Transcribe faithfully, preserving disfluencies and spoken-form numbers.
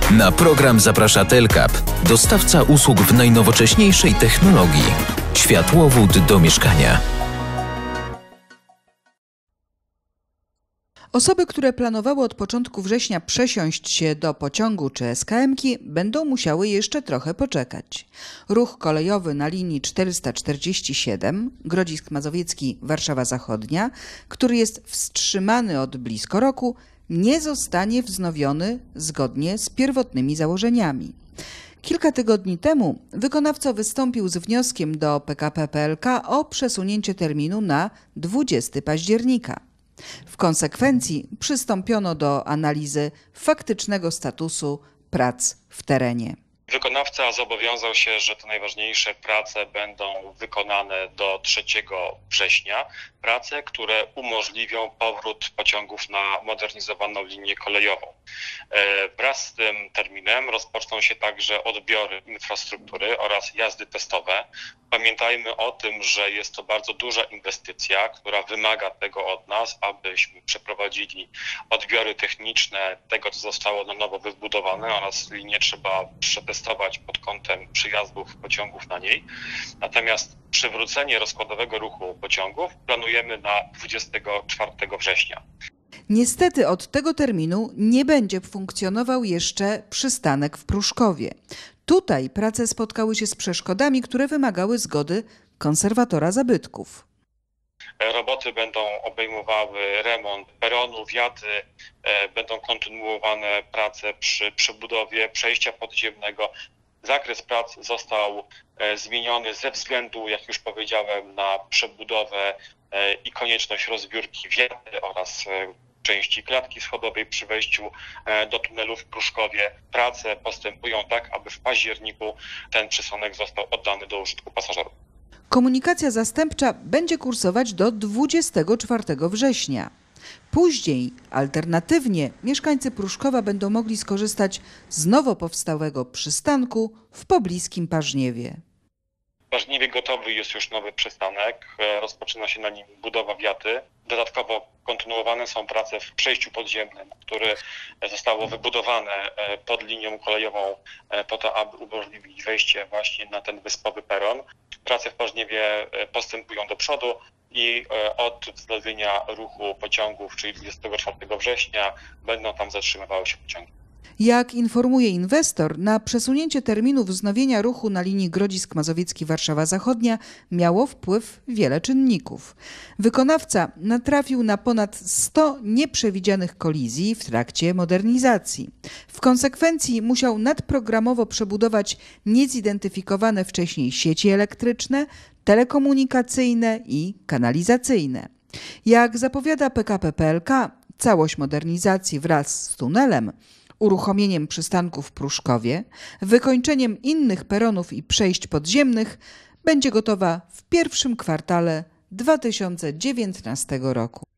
Na program zaprasza Telkap, dostawca usług w najnowocześniejszej technologii. Światłowód do mieszkania. Osoby, które planowały od początku września przesiąść się do pociągu czy es ka emki, będą musiały jeszcze trochę poczekać. Ruch kolejowy na linii czterysta czterdzieści siedem Grodzisk Mazowiecki - Warszawa Zachodnia, który jest wstrzymany od blisko roku, nie zostanie wznowiony zgodnie z pierwotnymi założeniami. Kilka tygodni temu wykonawca wystąpił z wnioskiem do pe ka pe pe el ka o przesunięcie terminu na dwudziestego października. W konsekwencji przystąpiono do analizy faktycznego statusu prac w terenie. Wykonawca zobowiązał się, że te najważniejsze prace będą wykonane do trzeciego września. Prace, które umożliwią powrót pociągów na modernizowaną linię kolejową. Wraz z tym terminem rozpoczną się także odbiory infrastruktury oraz jazdy testowe. Pamiętajmy o tym, że jest to bardzo duża inwestycja, która wymaga tego od nas, abyśmy przeprowadzili odbiory techniczne tego, co zostało na nowo wybudowane, oraz linię trzeba przetestować pod kątem przyjazdów pociągów na niej. Natomiast przywrócenie rozkładowego ruchu pociągów planujemy na dwudziestego czwartego września. Niestety od tego terminu nie będzie funkcjonował jeszcze przystanek w Pruszkowie. Tutaj prace spotkały się z przeszkodami, które wymagały zgody konserwatora zabytków. Roboty będą obejmowały remont peronu, wiaty, będą kontynuowane prace przy przebudowie przejścia podziemnego. Zakres prac został zmieniony ze względu, jak już powiedziałem, na przebudowę i konieczność rozbiórki wiaty oraz części klatki schodowej przy wejściu do tunelu w Pruszkowie. Prace postępują tak, aby w październiku ten przystanek został oddany do użytku pasażerów. Komunikacja zastępcza będzie kursować do dwudziestego czwartego września. Później, alternatywnie, mieszkańcy Pruszkowa będą mogli skorzystać z nowo powstałego przystanku w pobliskim Parzniewie. W Parzniewie gotowy jest już nowy przystanek, rozpoczyna się na nim budowa wiaty. Dodatkowo kontynuowane są prace w przejściu podziemnym, które zostało wybudowane pod linią kolejową po to, aby umożliwić wejście właśnie na ten wyspowy peron. Prace w Parzniewie postępują do przodu i od wznowienia ruchu pociągów, czyli dwudziestego czwartego września, będą tam zatrzymywały się pociągi. Jak informuje inwestor, na przesunięcie terminu wznowienia ruchu na linii Grodzisk Mazowiecki - Warszawa Zachodnia miało wpływ wiele czynników. Wykonawca natrafił na ponad sto nieprzewidzianych kolizji w trakcie modernizacji. W konsekwencji musiał nadprogramowo przebudować niezidentyfikowane wcześniej sieci elektryczne, telekomunikacyjne i kanalizacyjne. Jak zapowiada pe ka pe pe el ka, całość modernizacji wraz z tunelem, uruchomieniem przystanku w Pruszkowie, wykończeniem innych peronów i przejść podziemnych będzie gotowa w pierwszym kwartale dwa tysiące dziewiętnastego roku.